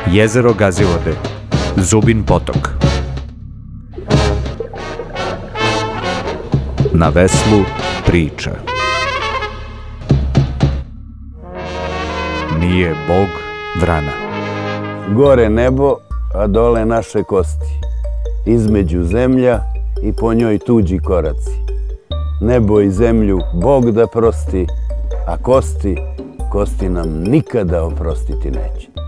Jezero Gazivode, Zubin potok. Na veslu priča. Nije Bog vrana. Gore nebo, a dole naše kosti. Između zemlja i po njoj tuđi koraci. Nebo i zemlju Bog da prosti, a kosti nam nikada oprostiti neće.